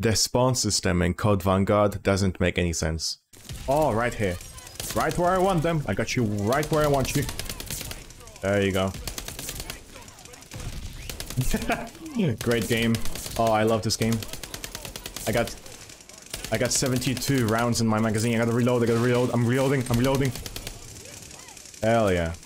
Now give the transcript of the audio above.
The spawn system in Code Vanguard doesn't make any sense. Oh, right here. Right where I want them. I got you right where I want you. There you go. Great game. Oh, I love this game. I got 72 rounds in my magazine. I gotta reload, I'm reloading. Hell yeah.